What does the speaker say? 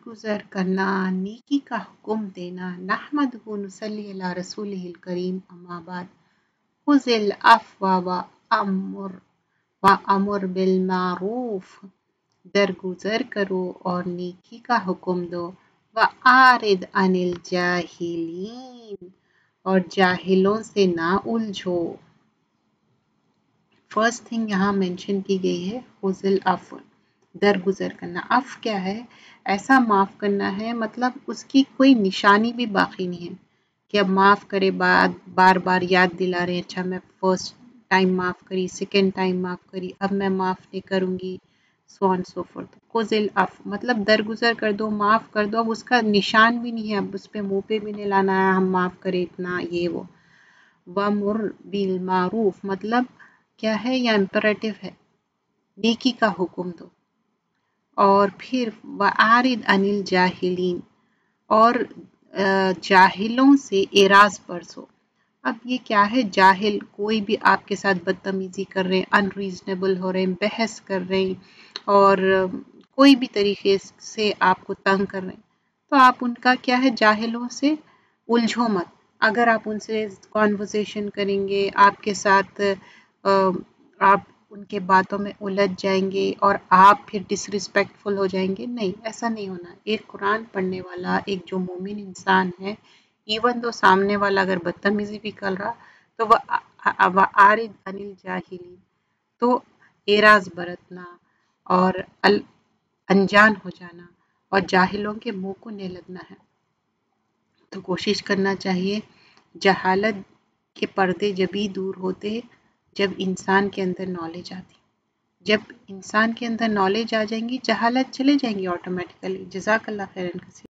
दरगुजर करना, नेकी का हुक्म देना। नहमदुहु व नुसल्ली अला रसूलिहिल करीम, अम्मा बाद। खुज़िल अफ़्व व अमुर बिल मारूफ, दरगुजर करो और नेकी का हुक्म दो। व आरिद अनिल जाहिलीन, और जाहिलों से ना उलझो। फर्स्ट थिंग यहाँ मेंशन की गई है खुज़िल अफ़्व, दरगुजर करना। अफ़ क्या है? ऐसा माफ़ करना है, मतलब उसकी कोई निशानी भी बाकी नहीं है कि अब माफ़ करे, बार बार याद दिला रहे हैं, अच्छा मैं फर्स्ट टाइम माफ़ करी, सेकेंड टाइम माफ़ करी, अब मैं माफ़ नहीं करूँगी, सो ऑन सो फोर्थ। खुज़िल अफ़्व मतलब दरगुजर कर दो, माफ़ कर दो। अब उसका निशान भी नहीं है, अब उस पर मुँह पे भी नहीं लाना है हम माफ़ करें इतना ये वो। वमुर बिल मारूफ मतलब क्या है? यह इम्परेटिव है, नेकी का हुक्म दो। और फिर वआरिद अनिल जाहिलीन, और जाहिलों से एराज परसो। अब ये क्या है? जाहिल कोई भी आपके साथ बदतमीजी कर रहे हैं, अनरीजनेबल हो रहे हैं, बहस कर रहे हैं और कोई भी तरीके से आपको तंग कर रहे हैं, तो आप उनका क्या है? जाहिलों से उलझो मत। अगर आप उनसे कॉन्वर्सेशन करेंगे, आपके साथ आप उनके बातों में उलझ जाएंगे और आप फिर डिसरिस्पेक्टफुल हो जाएंगे, नहीं, ऐसा नहीं होना। एक कुरान पढ़ने वाला, एक जो मोमिन इंसान है, इवन दो सामने वाला अगर बदतमीजी भी कर रहा, तो वह आरिद अनिल जाहिलीन, तो एराज बरतना और अनजान हो जाना और जाहिलों के मुंह को नहीं लगना है। तो कोशिश करना चाहिए। जहालत के पर्दे जभी दूर होते जब इंसान के अंदर नॉलेज आती। जब इंसान के अंदर नॉलेज आ जाएंगी, जहालत चले जाएंगी ऑटोमेटिकली। जज़ाकल्लाह खैरन कसीर।